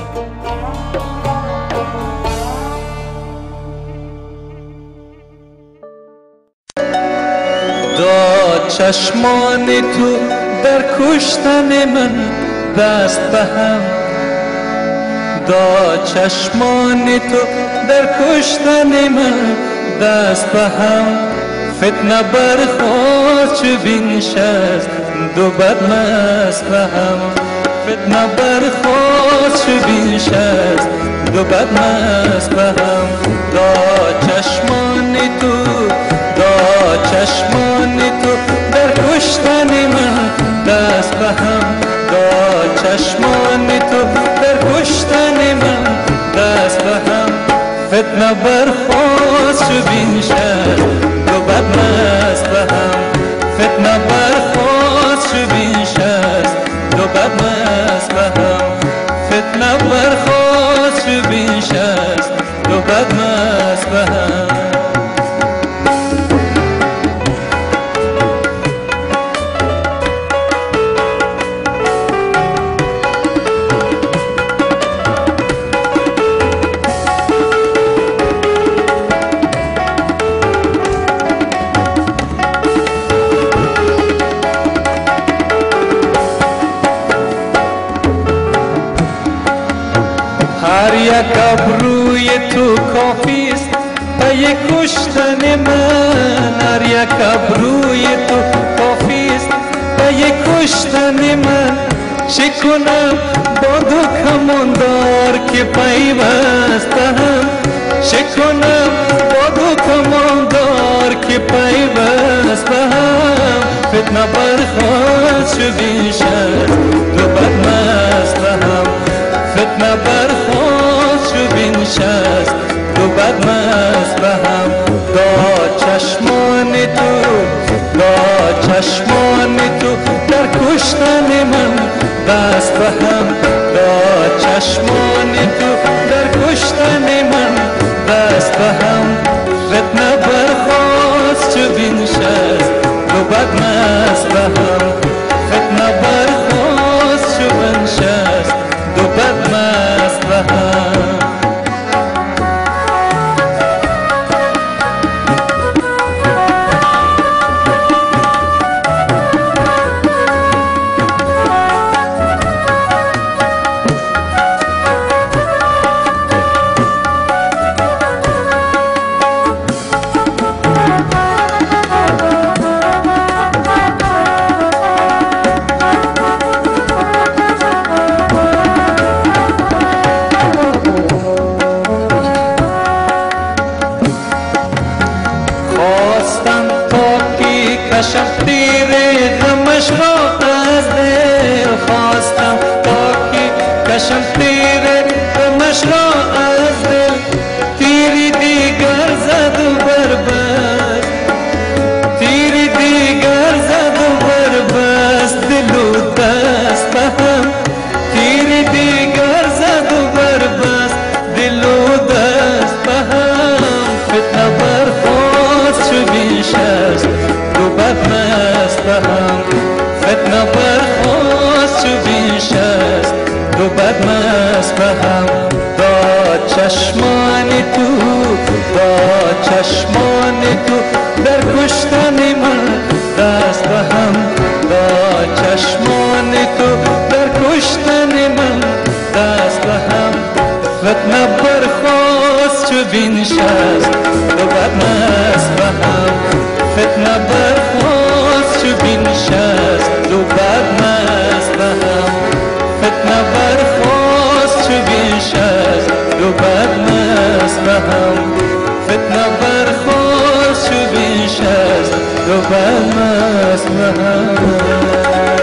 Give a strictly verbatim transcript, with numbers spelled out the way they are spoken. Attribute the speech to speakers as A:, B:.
A: چشمان تو در کشتن من دست به هم داد، چشمان تو در کشتن من دست به هم. فتنه برخواست چو بینشست دو بدمست به هم. فتنه برخواست چو بینشست دو بدمست به هم. داد چشمان تو داد چشمان تو در کشتن من دست به هم. داد چشمان تو در کشتن من دست به هم. فتنه برخواست چو بینشست دو بدمست به هم. فتنه برخواست چو بینشست دو بدمست به هم. فتنه برخواست چو بینشست دو بدمست به هم. هر یک ابروی تو کافیست پی کشتن من. هر یک ابروی تو کافیست پی کشتن من. چه کنم با دو کماندار که پیوستم. چه کنم با دو کماندار که پیوستم. فتنه برخواست چو بینشست دو بدمست به هم. فتنه برخواست چو بینشست دو بدمست به هم. داد چشمان تو داد چشمان تو در کشتن من دست به هم. داد چشمان تو در کشتن من دست به هم. فتنه برخواست چو بینشست دو بدمست به هم. فتنه برخواست چو بینشست دو بدمست به هم. کشم تیر غمش را از دل. خواستم تا که کشم تیر غمش را از دل. تیری دیگر زد و بربست تیری دیگر زد و بربست دل و دست به هم. تیری دیگر زد و بربست دل و دست به هم. فتنه برخواست چو بینشست دو بدمست به هم. فتنه برخواست چو بینشست دو بدمست به هم. داد چشمان تو داد چشمان تو در کشتن من دست به هم. داد چشمان تو در کشتن من دست به هم. فتنه برخواست چو بینشست دو بدمست به هم. فتنه برخواست چو بینشست دو بدمست به هم. فتنه برخواست چو بینشست دو بدمست به هم. فتنه برخواست چو بینشست دو بدمست به هم.